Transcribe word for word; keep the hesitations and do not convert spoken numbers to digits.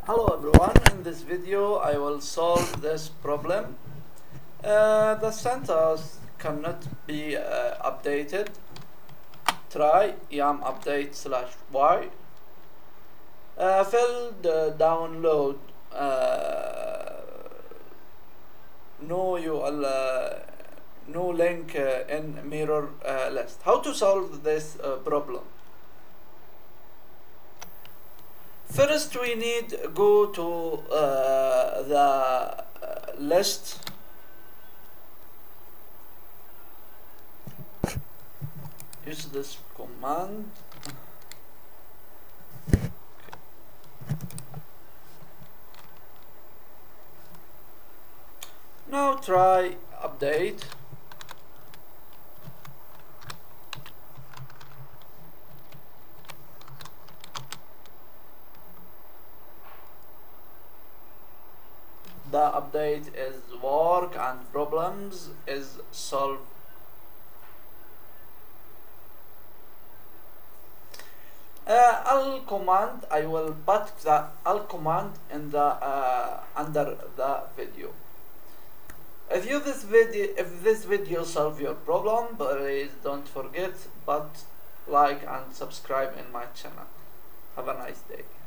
Hello everyone, in this video I will solve this problem. Uh, the centers cannot be uh, updated. Try yum update slash y. Uh, fill the download uh, no U L uh, no link uh, in mirror uh, list. How to solve this uh, problem? First, we need go to uh, the uh, list. Use this command. Okay. Now try update. The update is work and problems is solved. Uh, al command, I will put the al command in the uh, under the video. If you this video if this video solve your problem, please don't forget but like and subscribe in my channel. Have a nice day.